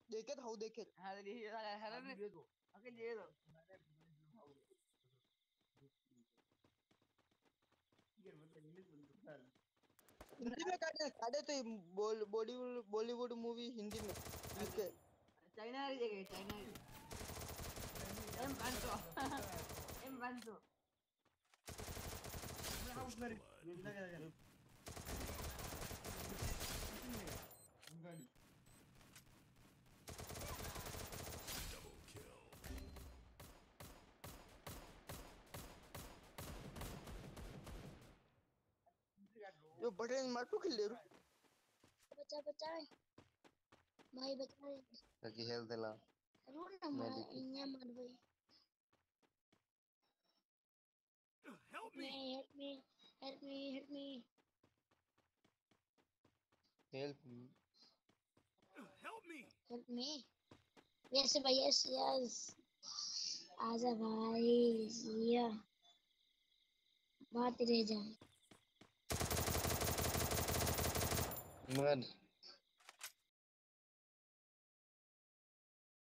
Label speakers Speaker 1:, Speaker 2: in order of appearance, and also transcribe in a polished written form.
Speaker 1: देखेत how देखेत
Speaker 2: हाँ ये है ना
Speaker 3: दे दो
Speaker 2: ओके दे दो
Speaker 3: ये मतलब इंग्लिश बोल दो चल
Speaker 1: हिंदी में काटे काटे तो बॉलीवुड बॉलीवुड मूवी हिंदी में यूके
Speaker 2: चाइना आ जाएगा चाइना एम बंसो
Speaker 3: हाउस में मिलना क्या कर गाड़ी
Speaker 1: जो बड़े माटू खेल ले
Speaker 4: बचा बचा भाई बचा
Speaker 5: ताकि हेल्थ देला
Speaker 4: रो ना मार इन्या मार भाई
Speaker 6: Help me!
Speaker 4: help me help me help me
Speaker 5: help
Speaker 6: Help me!
Speaker 4: help me yes भाई yes yes आजा भाई ये बात रह जाए
Speaker 5: मर